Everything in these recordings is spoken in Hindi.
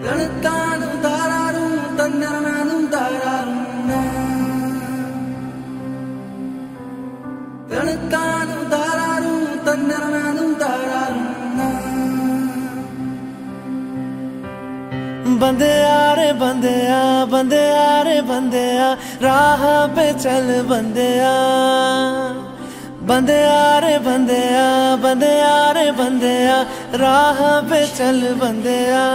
Tantarum tararum tannaranum tararum na. Tantarum tararum tannaranum tararum na. बंदेया रे बंदेया बंदेया रे बंदेया राह पे चल बंदेया बंदेया रे बंदेया बंदेया रे बंदेया राह पे चल बंदेया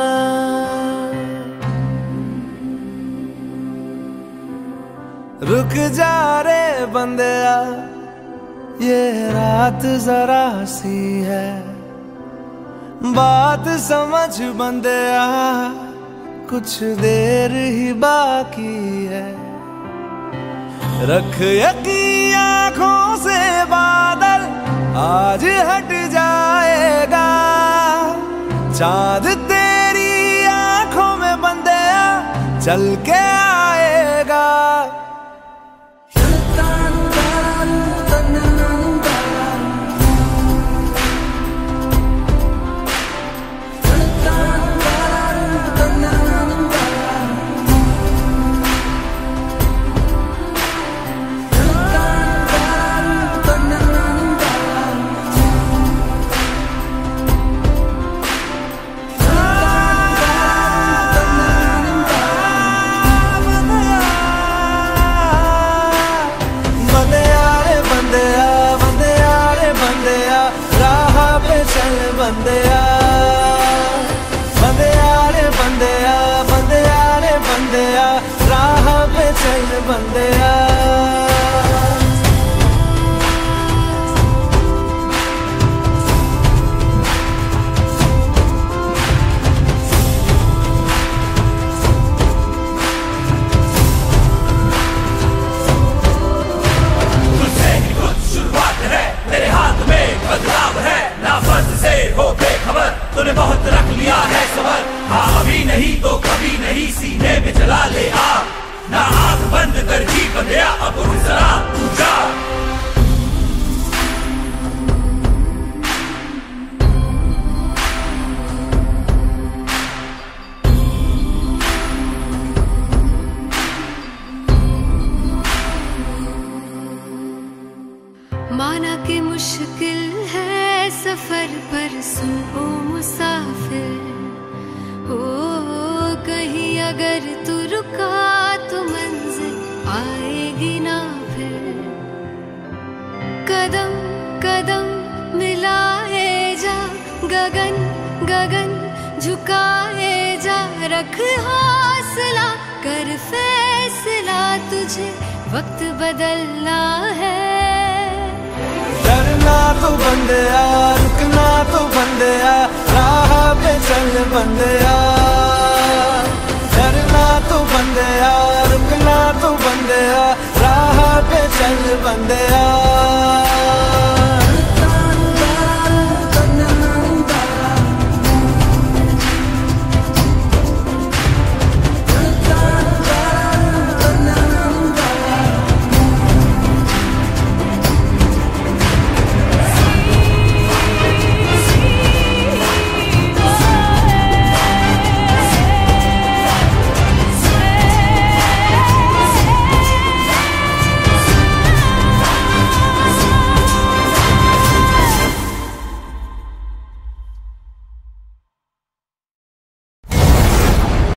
रुक जा रे बंदेया ये रात जरा सी है बात समझ बंदेया कुछ देर ही बाकी है रख यकीन आँखों से बादल आज हट जाएगा चांद तेरी आँखों में बंदेया चल के आएगा बंदेया बंदेया रे बंदेया बंदेया रे बंदेया राह पे चल बंदेया तुझसे ही कुछ शुरुआत है तेरे हाथ में बदलाव है ना फर्ज से हो बेखबर तूने बहुत रख लिया है सबर हाँ अभी नहीं तो कभी नहीं सीने में जला ले आग ना आंख बंद कर जी बंदेया अब उठ जरा तू जा माना कि मुश्किल है सफर पर सुन ओ मुसाफिर हो कहीं अगर तू रुका तो मंजिल आएगी ना फिर कदम कदम मिलाए जा गगन गगन झुकाए जा रख हौसला कर फैसला तुझे वक्त बदलना है डरना तो बंदेया रुकना तो बंदेया राह पे चल बंदेया डरना तो बंदेया रुकना तो बंदेया राह पे चल बंदेया